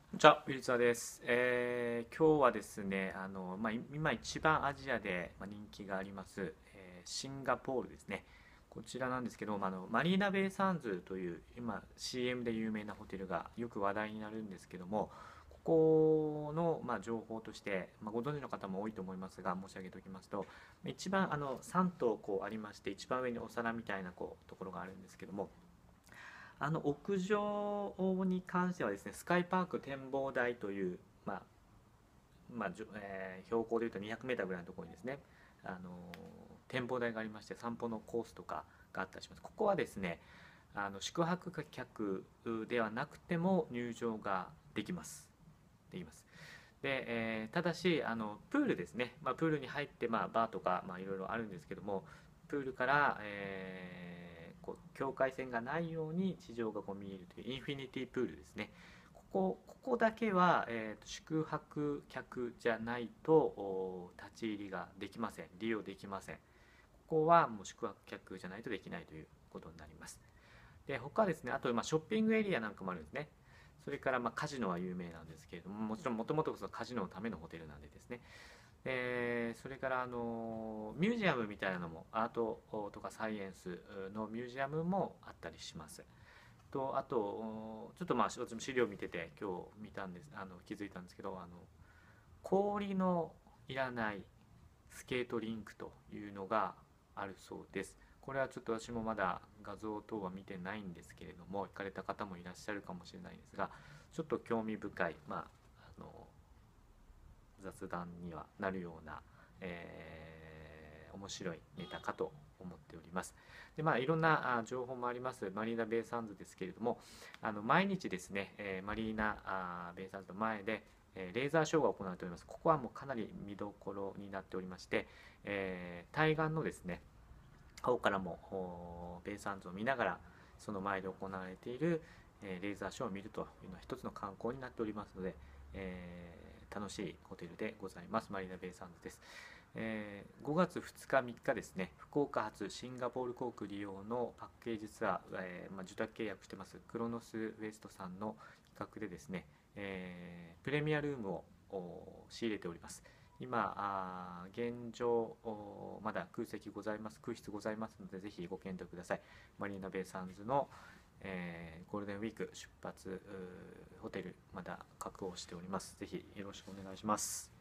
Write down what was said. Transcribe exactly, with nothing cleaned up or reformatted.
こんにちは、ウィルツァーです。えー今日はですね、あの、まあ、い今一番アジアでまあ人気があります、えーシンガポールですね。こちらなんですけど、まあ、あのマリーナベイサンズという今 シーエム で有名なホテルがよく話題になるんですけども、ここのまあ情報として、まあ、ご存知の方も多いと思いますが、申し上げておきますと、一番あのさん棟こうありまして、一番上にお皿みたいなこうところがあるんですけども、あの屋上に関してはですね、スカイパーク展望台という、まあまあじょえー標高でいうとにひゃくメーターぐらいのところにですね、あの展望台がありまして、散歩のコースとかがあったりします。ここはですね、あの宿泊客ではなくても入場ができます。できます。で、えーただしあのプールですね、まあ、プールに入って、まあ、バーとか、まあ、いろいろあるんですけども、プールから、えーこう境界線がないように地上がこう見えるというインフィニティプールですね。ここここだけは、えーと宿泊客じゃないとお立ち入りができません、利用できません。ここはもう宿泊客じゃないとできないということになります。で他はですね、あとまあショッピングエリアなんかもあるんですね。それからまあカジノは有名なんですけれども、もちろんもともとカジノのためのホテルなんでですね。でそれからあのミュージアムみたいなのも、アートとかサイエンスのミュージアムもあったりします。とあとちょっとまあ私も資料を見てて今日見たんです、あの気づいたんですけど、あの氷のいらないスケートリンクというのがあるそうです。これはちょっと私もまだ画像等は見てないんですけれども、行かれた方もいらっしゃるかもしれないんですが、ちょっと興味深い、まあ、あの雑談にはなるような、えー面白いネタかと思っております。で、まあ、いろんなあ情報もありますマリーナベイサンズですけれども、あの毎日ですね、えーマリーナあベイサンズの前で、えーレーザーショーが行われております。ここはもうかなり見どころになっておりまして、えー対岸のですね方からもベイサンズを見ながらその前で行われている、えーレーザーショーを見るというのは一つの観光になっておりますので、えー楽しいホテルでございます。マリーナベイサンズです。えーごがつふつかみっかですね、福岡発シンガポール航空利用のパッケージツアー、えーまあ、受託契約してますクロノスウエストさんの企画でですね、えープレミアルームを仕入れております。今、あ現状、まだ空席ございます、空室ございますので、ぜひご検討ください。マリーナベイサンズの、えーゴールデンウィーク出発ホテル、まだ確保しております。ぜひよろしくお願いします。